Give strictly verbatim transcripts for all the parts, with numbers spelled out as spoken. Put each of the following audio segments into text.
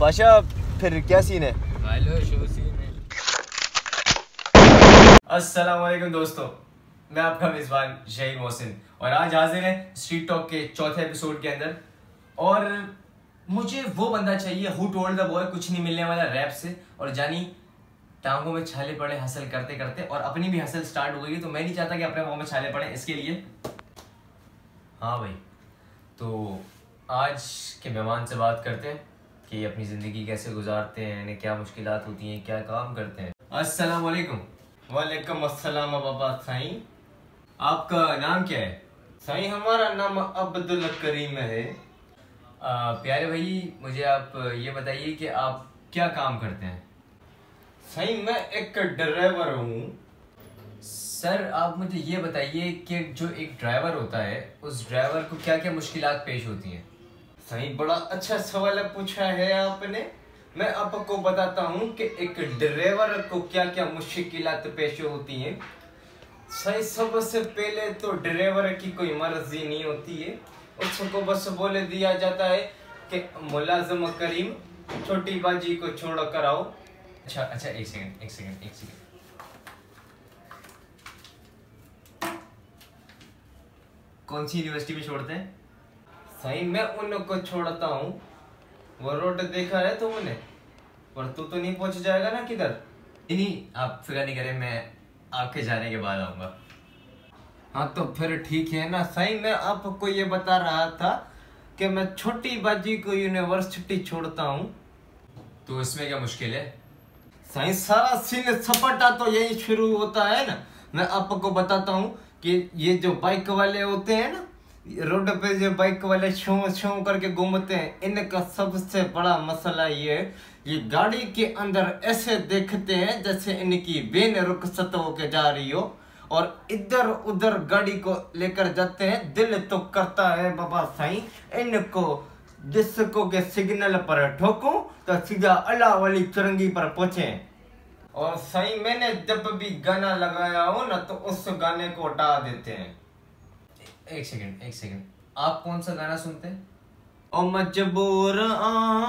बादशाह फिर क्या सीन है? हेलो शो सीन है। अस्सलाम वालेकुम दोस्तों, मैं आपका मेज़बान शहीद मोहसिन और आज हाजिर है स्ट्रीट टॉक के चौथे एपिसोड के अंदर। और मुझे वो बंदा चाहिए हु टोल्ड द बॉय कुछ नहीं मिलने वाला रैप से, और जानी टांगों में छाले पड़े हसल करते करते, और अपनी भी हसल स्टार्ट हो गई। तो मैं नहीं चाहता कि अपने पाँव में छाले पड़े, इसके लिए हाँ भाई, तो आज के मेहमान से बात करते हैं कि अपनी ज़िंदगी कैसे गुजारते हैं, इन्हें क्या मुश्किलात होती हैं, क्या काम करते हैं। अस्सलाम वालेकुम। वालेकुम अस्सलाम बाबा साईं, आपका नाम क्या है? साईं हमारा नाम अब्दुल करीम है। आ, प्यारे भाई, मुझे आप ये बताइए कि आप क्या काम करते हैं? साईं मैं एक ड्राइवर हूँ। सर आप मुझे ये बताइए कि जो एक ड्राइवर होता है उस ड्राइवर को क्या क्या मुश्किलात पेश होती हैं? साईं बड़ा अच्छा सवाल पूछा है आपने। मैं आपको बताता हूँ कि एक ड्राइवर को क्या क्या मुश्किलात पेश होती हैं। साईं सबसे पहले तो ड्राइवर की कोई मर्जी नहीं होती है, उसको बस बोले दिया जाता है कि मुलाजिम करीम छोटी बाजी को छोड़ कर आओ। अच्छा अच्छा एक सेकंड एक सेकंड एक सेकंड कौन सी यूनिवर्सिटी में छोड़ते हैं? साईं मैं उनको छोड़ता हूँ, वो रोड देखा है तुमने, पर तू तो नहीं पहुंच जाएगा ना किधर? नहीं आप फिक्र नहीं करें, मैं आपके जाने के बाद आऊंगा। हाँ तो फिर ठीक है ना। साईं मैं आपको ये बता रहा था कि मैं छोटी बाजी को यूनिवर्सिटी छोड़ता हूँ। तो इसमें क्या मुश्किल है? साईं सारा सीन सपाटा तो यही शुरू होता है ना। मैं आपको बताता हूँ कि ये जो बाइक वाले होते हैं ना, रोड पे जो बाइक वाले शो शो करके घूमते हैं, इनका सबसे बड़ा मसला ये है, ये गाड़ी के अंदर ऐसे देखते हैं जैसे इनकी वेन रुखसत होके जा रही हो, और इधर उधर गाड़ी को लेकर जाते हैं। दिल तो करता है बाबा साईं इनको जिसको के सिग्नल पर ठोकूं तो सीधा अल्लाह वाली चुरंगी पर पहुंचे। और साईं मैंने जब भी गाना लगाया हो ना तो उस गाने को हटा देते हैं। एक सेकंड एक सेकंड आप कौन सा गाना सुनते हैं? ओ मजबूर आ,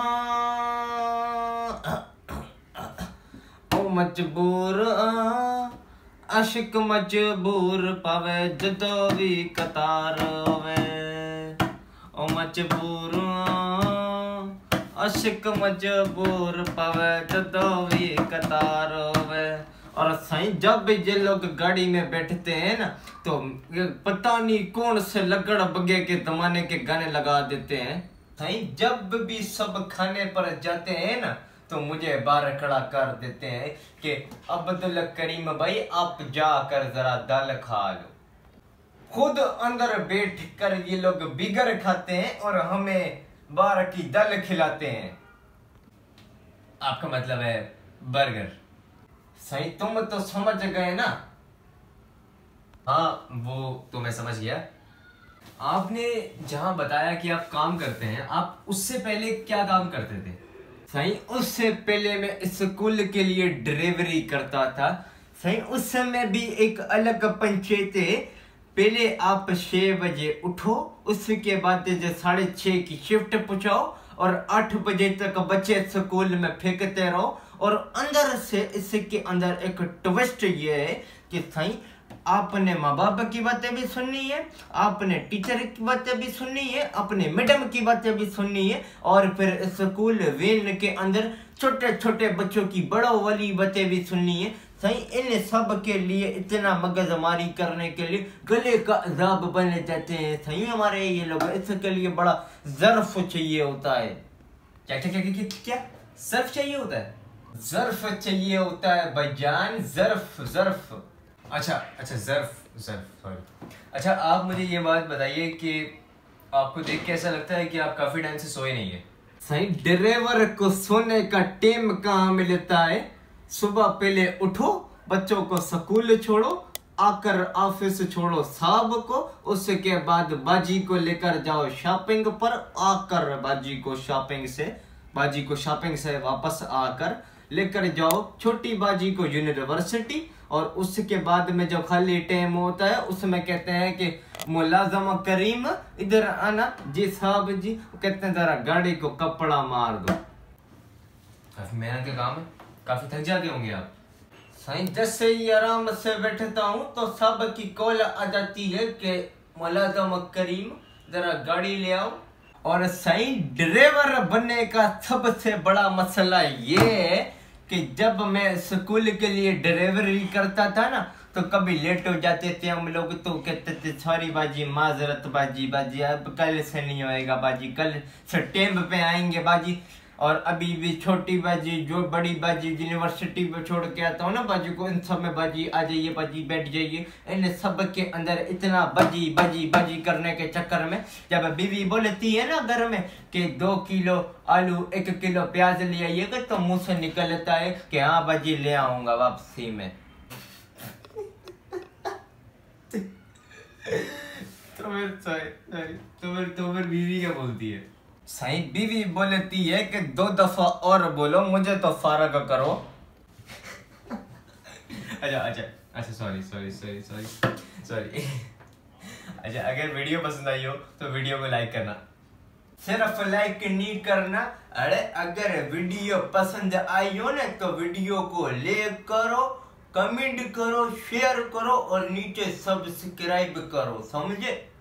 ओ मजबूर आ, आशिक मजबूर पावे जदों भी कतार होवे। ओ मजबूर आशिक मजबूर पावे जदों भी कतार होवे। और साईं जब भी ये लोग गाड़ी में बैठते हैं ना तो पता नहीं कौन से लगड़ बगे के जमाने के गाने लगा देते हैं। साईं जब भी सब खाने पर जाते हैं ना तो मुझे बाहर खड़ा कर देते हैं कि अब्दुल करीम भाई आप जाकर जरा दाल खा लो। खुद अंदर बैठ कर ये लोग बिगर खाते हैं और हमें बाहर की दाल खिलाते हैं। आपका मतलब है बर्गर? सही तुम तो समझ गए ना? हाँ वो तो मैं समझ गया। आपने जहां बताया कि आप काम करते हैं, आप उससे पहले क्या काम करते थे? सही उससे पहले मैं स्कूल के लिए ड्राइवरी करता था। सही उस समय भी एक अलग पंचायत है। पहले आप छह बजे उठो, उसके बाद साढ़े छह की शिफ्ट पहुंचाओ और आठ बजे तक बच्चे स्कूल में फेंकते रहो। और अंदर से इसके अंदर एक ट्विस्ट ये है कि साईं आपने माँ बाप की बातें भी सुननी है, आपने टीचर की बातें भी सुननी है, अपने मैडम की बातें भी सुननी है, और फिर स्कूल वैन के अंदर छोटे छोटे बच्चों की बड़ों वाली बातें भी सुननी है। साईं इन सब के लिए इतना मगजमारी करने के लिए गले का अजाब बन जाते हैं साईं हमारे ये लोग। इसके लिए बड़ा ज़र्फ चाहिए होता है। क्या क्या क्या क्या क्या ज़र्फ चाहिए होता है? ज़र्फ चाहिए होता है भाईजान, ज़र्फ ज़र्फ। अच्छा अच्छा ज़र्फ ज़र्फ सॉरी। अच्छा आप मुझे ये बात बताइए कि आपको देख के ऐसा लगता है कि आप काफ़ी टाइम से सोए नहीं है। साईं ड्राइवर को सोने का टाइम कहाँ मिलता है? सुबह पहले उठो, बच्चों को स्कूल छोड़ो, आकर ऑफिस छोड़ो साहब को, उसके बाद बाजी को लेकर जाओ शॉपिंग पर, आकर बाजी को शॉपिंग से बाजी को शॉपिंग से वापस आकर लेकर जाओ छोटी बाजी को यूनिवर्सिटी, और उसके बाद में जो खाली टाइम होता है उसमें कहते हैं कि मुलाजिम करीम इधर आना जी साहब जी, कहते हैं जरा गाड़ी को कपड़ा मार दो। काफी मेहनत का काम है, काफी थक जाते होंगे आप। साईं जैसे ही आराम से बैठता हूँ तो सब की कॉल आ जाती है कि मुलाज़म करीम जरा गाड़ी ले आओ। और साईं ड्राइवर बनने का सबसे बड़ा मसला ये है कि जब मैं स्कूल के लिए ड्राइवरी करता था ना तो कभी लेट हो जाते थे हम लोग, तो कहते थे सॉरी बाजी, माजरत बाजी, बाजी अब कल से नहीं होएगा बाजी, कल से टाइम पे आएंगे बाजी। और अभी भी छोटी बाजी जो बड़ी बाजी यूनिवर्सिटी पे छोड़ के आता हूँ ना बाजी को, इन सब में बाजी आ जाइए बाजी, बैठ जाइए। इन सब के अंदर इतना बाजी बाजी बाजी करने के चक्कर में जब बीवी बोलती है ना घर में कि दो किलो आलू एक किलो प्याज ले आइएगा, तो मुंह से निकलता है कि हाँ बाजी ले आऊंगा वापसी में। तो फिर तो फिर तो फिर बीवी क्या बोलती है? साईं बीवी बोलती है कि दो दफा और बोलो, मुझे तो फारग करो। अच्छा अच्छा अच्छा sorry sorry sorry sorry sorry अच्छा, अगर वीडियो पसंद आई हो तो वीडियो को लाइक करना, सिर्फ लाइक नहीं करना। अरे अगर वीडियो पसंद आई हो ना तो वीडियो को लाइक करो, कमेंट करो, शेयर करो और नीचे सब्सक्राइब करो, समझे?